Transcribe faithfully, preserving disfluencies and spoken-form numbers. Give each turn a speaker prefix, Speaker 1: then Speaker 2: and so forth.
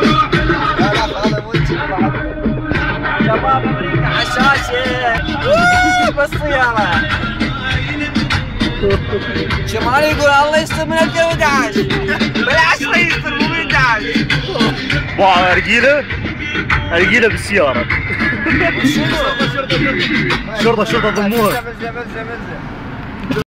Speaker 1: لا لا خلاص مو
Speaker 2: شباب امريكا على الشاشه بالسياره. شمالي يقول الله يستر من ألفين وأحد عشر بالعشرة يستر مو من أحد عشر.
Speaker 3: باع ارجيله ارجيله بالسياره.
Speaker 2: شنو؟
Speaker 3: شرطه شرطه ضموها.
Speaker 1: مزه مزه مزه